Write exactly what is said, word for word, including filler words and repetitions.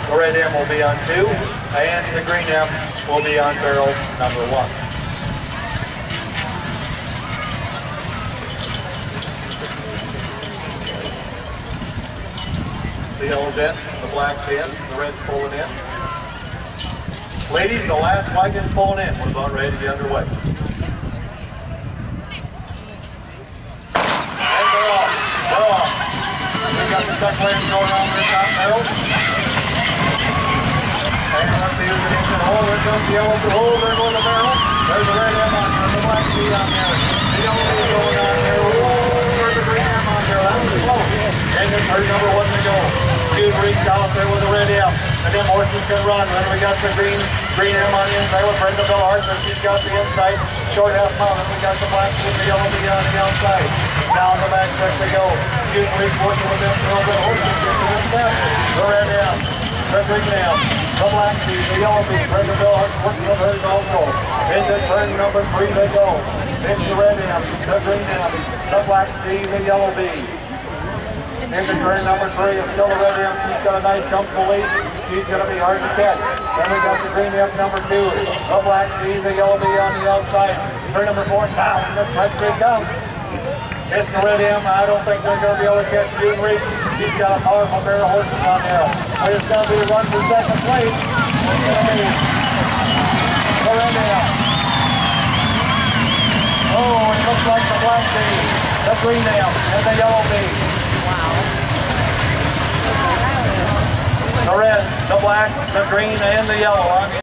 The red M will be on two, and the green M will be on barrel number one. The yellow's in, the black's in, the red's pulling in. Ladies, the last white is pulling in. We're about ready to be underway. And they're off. They're off. We've got the duck lane going on the top barrel. And let's see who's an engine hole. There goes the yellow hole. There goes the barrel. There's the red M on there. The black B on there. The yellow B going on there. Oh, there's the green M on there. That was close. And then turn number one to go. Dude reached out there with the red M. And then horses can run. Then we got the green green M on the inside with Brenda Bell Arthur. She's got the inside. Short half mile. Then we got the black with the yellow B on the outside. Down the back stretch they go. Dude reached working with them. The horses get to the step. The red M. The green M. The black B. The yellow B. Brenda Bell Arthur working with hers also. Into turn number three they go. Into the red M. The green M. The black B. The yellow B. Into turn number three, it's still the red M. She's got a nice comfortable lead. She's going to be hard to catch. Then we got the green M number two, the black B, the yellow B on the outside. Turn number four, down. This time they come. It's the red M. I don't think they're going to be able to catch June Reed. She's got a powerful pair of horses on there. But it's going to be a run for second place. It's going to be the red M. Oh, it looks like the black B, the green M, and the yellow B. The red, the black, the green, and the yellow on